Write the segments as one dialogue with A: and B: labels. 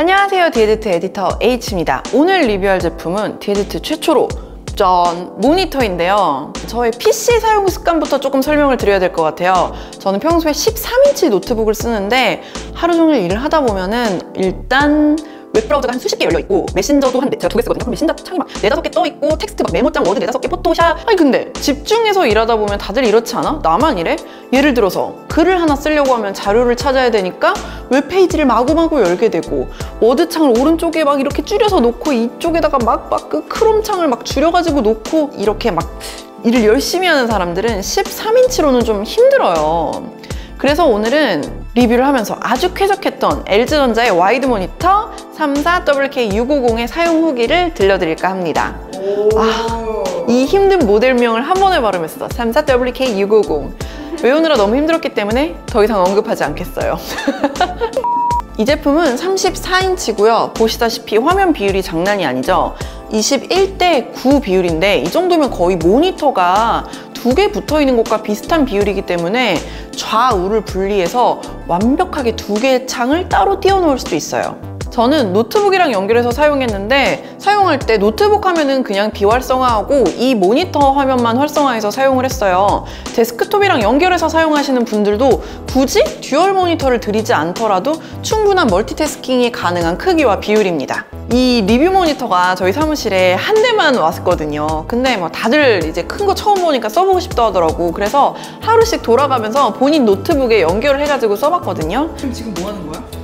A: 안녕하세요, 디에디트 에디터 H입니다. 오늘 리뷰할 제품은 디에디트 최초로 짠! 모니터인데요. 저의 PC 사용 습관부터 조금 설명을 드려야 될 것 같아요. 저는 평소에 13인치 노트북을 쓰는데 하루 종일 일을 하다 보면은 일단 웹브라우저가 한 수십 개 열려있고 메신저도 한 제가 2개 쓰거든요. 그럼 메신저 창이 막 4-5개 떠있고 텍스트 막 메모장 워드 4-5개 포토샵. 아니 근데 집중해서 일하다 보면 다들 이렇지 않아? 나만 이래? 예를 들어서 글을 하나 쓰려고 하면 자료를 찾아야 되니까 웹페이지를 마구마구 열게 되고 워드 창을 오른쪽에 막 이렇게 줄여서 놓고 이쪽에다가 막 그 크롬 창을 막 줄여가지고 놓고 이렇게 막 일을 열심히 하는 사람들은 13인치로는 좀 힘들어요. 그래서 오늘은 리뷰를 하면서 아주 쾌적했던 LG전자의 와이드 모니터 34WK650의 사용 후기를 들려드릴까 합니다. 이 힘든 모델명을 한 번에 발음했어. 34WK650. 외우느라 너무 힘들었기 때문에 더 이상 언급하지 않겠어요. 이 제품은 34인치고요. 보시다시피 화면 비율이 장난이 아니죠. 21:9 비율인데 이 정도면 거의 모니터가 2개 붙어있는 것과 비슷한 비율이기 때문에 좌우를 분리해서 완벽하게 2개의 창을 따로 띄워놓을 수도 있어요. 저는 노트북이랑 연결해서 사용했는데 사용할 때 노트북 화면은 그냥 비활성화하고 이 모니터 화면만 활성화해서 사용을 했어요. 데스크톱이랑 연결해서 사용하시는 분들도 굳이 듀얼 모니터를 들이지 않더라도 충분한 멀티태스킹이 가능한 크기와 비율입니다. 이 리뷰 모니터가 저희 사무실에 한 대만 왔거든요. 근데 뭐 다들 이제 큰 거 처음 보니까 써보고 싶다 하더라고. 그래서 하루씩 돌아가면서 본인 노트북에 연결을 해가지고 써봤거든요.
B: 그럼 지금 뭐 하는 거야?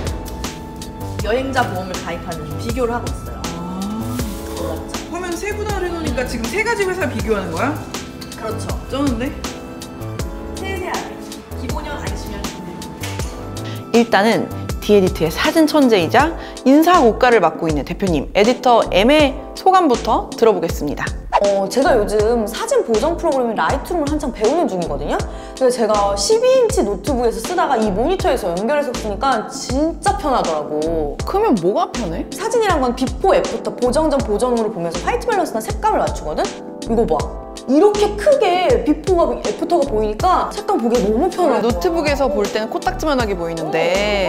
C: 여행자 보험을 가입하는 비교를 하고 있어요.
B: 화면 세 분할을 해놓으니까 지금 세 가지 회사 비교하는 거야?
C: 그렇죠.
B: 쩌는데?
C: 세세하게 기본형 아니시면
A: 일단은 디에디트의 사진 천재이자 인사 고가를 맡고 있는 대표님 에디터 M의 소감부터 들어보겠습니다.
D: 제가 요즘 사진 보정 프로그램인 라이트룸을 한창 배우는 중이거든요. 그래서 제가 12인치 노트북에서 쓰다가 이 모니터에서 연결해서 쓰니까 진짜 편하더라고.
A: 그러면 뭐가 편해?
D: 사진이란 건 비포, 애프터, 보정 전, 보정으로 보면서 화이트 밸런스나 색감을 맞추거든? 이거 봐. 이렇게 크게 비포가, 애프터가 보이니까 색감 보기 너무 편하고.
A: 노트북에서 볼 때는 코딱지만하게 보이는데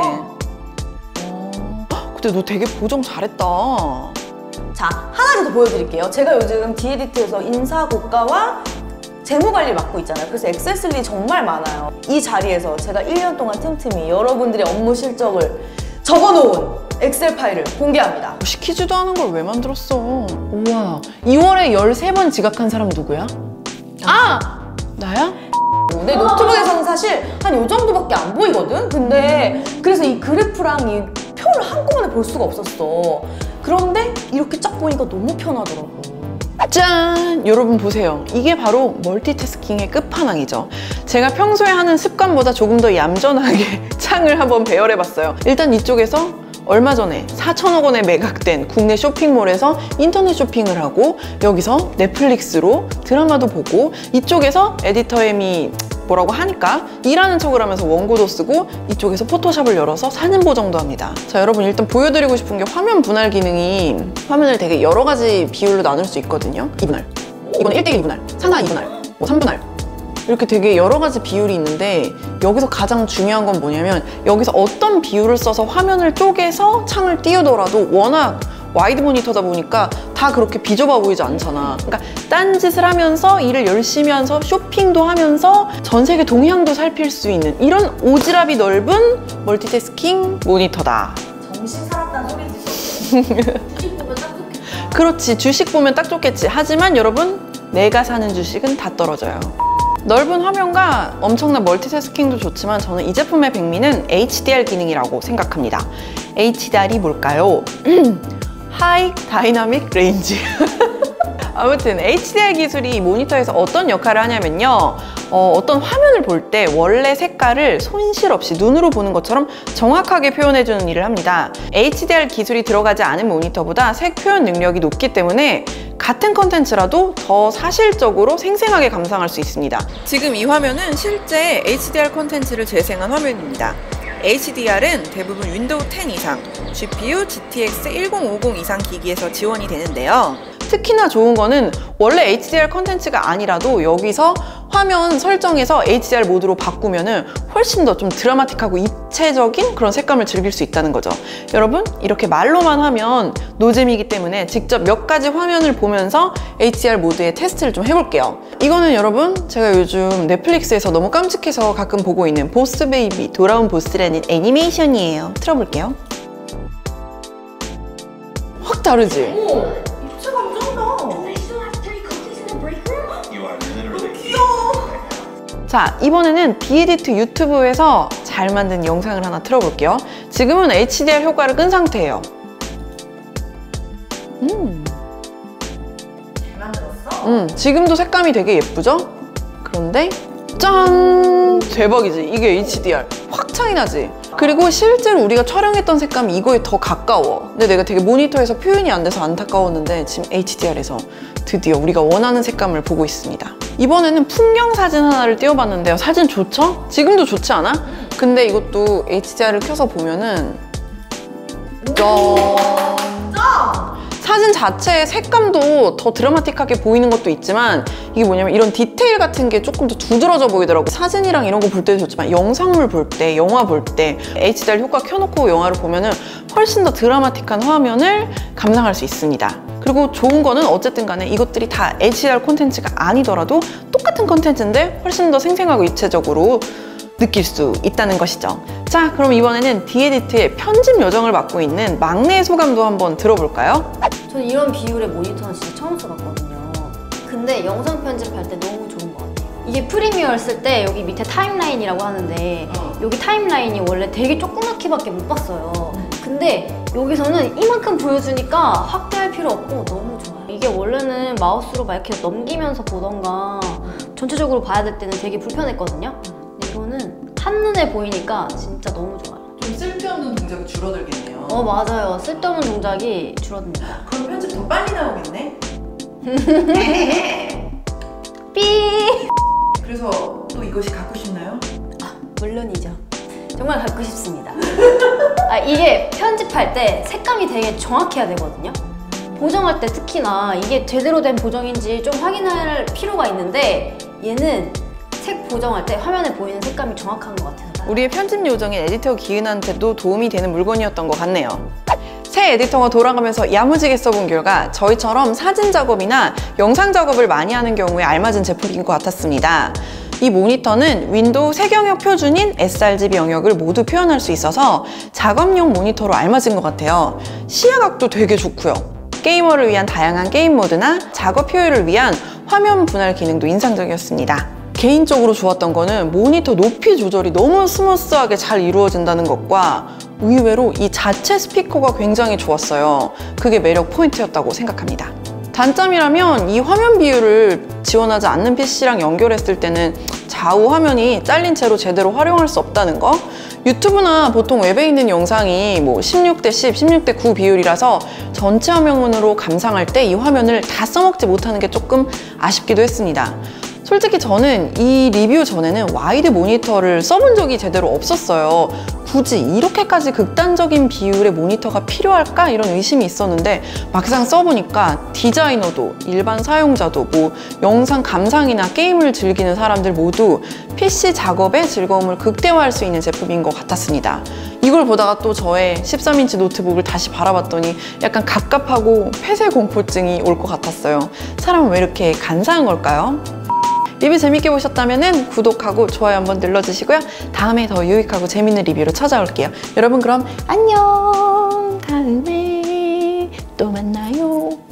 A: 근데 너 되게 보정 잘했다.
D: 자, 하나 더 보여드릴게요. 제가 요즘 디에디트에서 인사 고가와 재무 관리를 맡고 있잖아요. 그래서 엑셀 쓸 일이 정말 많아요. 이 자리에서 제가 1년 동안 틈틈이 여러분들의 업무 실적을 적어놓은 엑셀 파일을 공개합니다.
A: 시키지도 않은 걸 왜 만들었어? 우와, 2월에 13번 지각한 사람 누구야? 나야?
D: 내 노트북에서는 사실 한 요 정도밖에 안 보이거든? 근데 그래서 이 그래프랑 이 표를 한꺼번에 볼 수가 없었어. 그런데 이렇게 쫙 보니까 너무 편하더라고.
A: 짠! 여러분 보세요. 이게 바로 멀티태스킹의 끝판왕이죠. 제가 평소에 하는 습관보다 조금 더 얌전하게 창을 한번 배열해봤어요. 일단 이쪽에서 얼마 전에 4천억 원에 매각된 국내 쇼핑몰에서 인터넷 쇼핑을 하고 여기서 넷플릭스로 드라마도 보고 이쪽에서 에디터 M이 뭐라고 하니까 일하는 척을 하면서 원고도 쓰고 이쪽에서 포토샵을 열어서 사진 보정도 합니다. 자, 여러분 일단 보여드리고 싶은 게 화면 분할 기능이 화면을 되게 여러 가지 비율로 나눌 수 있거든요. 2분할, 이건 1:1 분할, 3:4 2분할, 뭐 3분할 이렇게 되게 여러 가지 비율이 있는데 여기서 가장 중요한 건 뭐냐면 여기서 어떤 비율을 써서 화면을 쪼개서 창을 띄우더라도 워낙 와이드 모니터다 보니까 다 그렇게 비좁아 보이지 않잖아. 그러니까 딴짓을 하면서 일을 열심히 하면서 쇼핑도 하면서 전 세계 동향도 살필 수 있는 이런 오지랖이 넓은 멀티태스킹 모니터다.
C: 정신 사납다는 소리지. 주식 보면 딱 좋겠다.
A: 그렇지, 주식 보면 딱 좋겠지. 하지만 여러분, 내가 사는 주식은 다 떨어져요. 넓은 화면과 엄청난 멀티태스킹도 좋지만 저는 이 제품의 백미는 HDR 기능이라고 생각합니다. HDR이 뭘까요? 하이 다이나믹 레인지. 아무튼 HDR 기술이 모니터에서 어떤 역할을 하냐면요, 어떤 화면을 볼 때 원래 색깔을 손실 없이 눈으로 보는 것처럼 정확하게 표현해주는 일을 합니다. HDR 기술이 들어가지 않은 모니터보다 색 표현 능력이 높기 때문에 같은 컨텐츠라도 더 사실적으로 생생하게 감상할 수 있습니다. 지금 이 화면은 실제 HDR 컨텐츠를 재생한 화면입니다. HDR은 대부분 윈도우 10 이상, GPU GTX 1050 이상 기기에서 지원이 되는데요. 특히나 좋은 거는 원래 HDR 컨텐츠가 아니라도 여기서 화면 설정에서 HDR 모드로 바꾸면은 훨씬 더 좀 드라마틱하고 입체적인 그런 색감을 즐길 수 있다는 거죠. 여러분, 이렇게 말로만 하면 노잼이기 때문에 직접 몇 가지 화면을 보면서 HDR 모드의 테스트를 좀 해볼게요. 이거는 여러분, 제가 요즘 넷플릭스에서 너무 깜찍해서 가끔 보고 있는 보스 베이비, 돌아온 보스라는 애니메이션이에요. 틀어볼게요. 확 다르지?
D: 오, 입체감 쩐다.
A: 자, 이번에는 디에디트 유튜브에서 잘 만든 영상을 하나 틀어볼게요. 지금은 HDR 효과를 끈 상태예요.
D: 잘 만들었어?
A: 지금도 색감이 되게 예쁘죠? 그런데 짠! 대박이지? 이게 HDR. 확 차이 나지? 그리고 실제로 우리가 촬영했던 색감이 이거에 더 가까워. 근데 내가 되게 모니터에서 표현이 안 돼서 안타까웠는데 지금 HDR에서 드디어 우리가 원하는 색감을 보고 있습니다. 이번에는 풍경 사진 하나를 띄워봤는데요. 사진 좋죠? 지금도 좋지 않아? 근데 이것도 HDR을 켜서 보면은 짠! 사진 자체의 색감도 더 드라마틱하게 보이는 것도 있지만 이게 뭐냐면 이런 디테일 같은 게 조금 더 두드러져 보이더라고. 사진이랑 이런 거 볼 때도 좋지만 영상물 볼 때, 영화 볼 때 HDR 효과 켜놓고 영화를 보면은 훨씬 더 드라마틱한 화면을 감상할 수 있습니다. 그리고 좋은 거는 어쨌든 간에 이것들이 다 HDR 콘텐츠가 아니더라도 똑같은 콘텐츠인데 훨씬 더 생생하고 입체적으로 느낄 수 있다는 것이죠. 자, 그럼 이번에는 디에디트의 편집 요정을 맡고 있는 막내의 소감도 한번 들어볼까요?
C: 저는 이런 비율의 모니터는 진짜 처음 써봤거든요. 근데 영상 편집할 때 너무 좋은 것 같아요. 이게 프리미어를 쓸 때 여기 밑에 타임라인이라고 하는데 여기 타임라인이 원래 되게 조그맣게밖에 못 봤어요. 근데 여기서는 이만큼 보여주니까 확대할 필요 없고 너무 좋아요. 이게 원래는 마우스로 막 이렇게 넘기면서 보던가 전체적으로 봐야 될 때는 되게 불편했거든요. 근데 이거는 한눈에 보이니까 진짜 너무 좋아요.
B: 좀 쓸데없는 동작이 줄어들겠네요.
C: 맞아요. 쓸데없는 동작이 줄어듭니다.
B: 그럼 편집 더 빨리 나오겠네?
C: 삐!
B: 그래서 또 이것이 갖고 싶나요?
C: 물론이죠. 정말 갖고 싶습니다. 이게 편집할 때 색감이 되게 정확해야 되거든요. 보정할 때 특히나 이게 제대로 된 보정인지 좀 확인할 필요가 있는데 얘는 색 보정할 때 화면에 보이는 색감이 정확한 것 같아서
A: 우리의 편집 요정인 에디터 기은한테도 도움이 되는 물건이었던 것 같네요. 새 에디터가 돌아가면서 야무지게 써본 결과 저희처럼 사진 작업이나 영상 작업을 많이 하는 경우에 알맞은 제품인 것 같았습니다. 이 모니터는 윈도우 세경역 표준인 sRGB 영역을 모두 표현할 수 있어서 작업용 모니터로 알맞은 것 같아요. 시야각도 되게 좋고요. 게이머를 위한 다양한 게임 모드나 작업 효율을 위한 화면 분할 기능도 인상적이었습니다. 개인적으로 좋았던 거는 모니터 높이 조절이 너무 스무스하게 잘 이루어진다는 것과 의외로 이 자체 스피커가 굉장히 좋았어요. 그게 매력 포인트였다고 생각합니다. 단점이라면 이 화면 비율을 지원하지 않는 PC랑 연결했을 때는 좌우 화면이 잘린 채로 제대로 활용할 수 없다는 거. 유튜브나 보통 웹에 있는 영상이 뭐 16대 10, 16대 9 비율이라서 전체 화면으로 감상할 때 이 화면을 다 써먹지 못하는 게 조금 아쉽기도 했습니다. 솔직히 저는 이 리뷰 전에는 와이드 모니터를 써본 적이 제대로 없었어요. 굳이 이렇게까지 극단적인 비율의 모니터가 필요할까? 이런 의심이 있었는데 막상 써보니까 디자이너도 일반 사용자도 뭐 영상 감상이나 게임을 즐기는 사람들 모두 PC 작업의 즐거움을 극대화할 수 있는 제품인 것 같았습니다. 이걸 보다가 또 저의 13인치 노트북을 다시 바라봤더니 약간 갑갑하고 폐쇄 공포증이 올 것 같았어요. 사람은 왜 이렇게 간사한 걸까요? 리뷰 재밌게 보셨다면 구독하고 좋아요 한번 눌러주시고요. 다음에 더 유익하고 재밌는 리뷰로 찾아올게요. 여러분 그럼 안녕! 다음에 또 만나요.